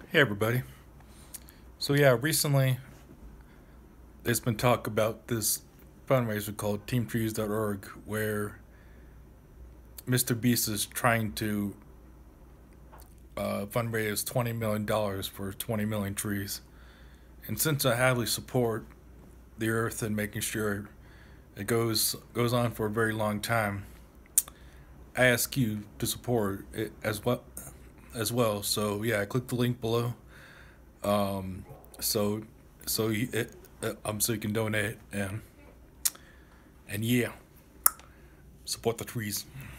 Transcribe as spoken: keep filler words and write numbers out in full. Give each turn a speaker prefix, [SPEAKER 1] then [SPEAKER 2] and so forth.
[SPEAKER 1] Hey everybody. So yeah, recently there's been talk about this fundraiser called team trees dot org where mister Beast is trying to uh, fundraise twenty million dollars for twenty million trees. And since I heavily support the earth and making sure it goes goes on for a very long time, I ask you to support it as well as well. So yeah, click the link below. Um, so so you, it, uh, um so you can donate and and yeah, support the trees.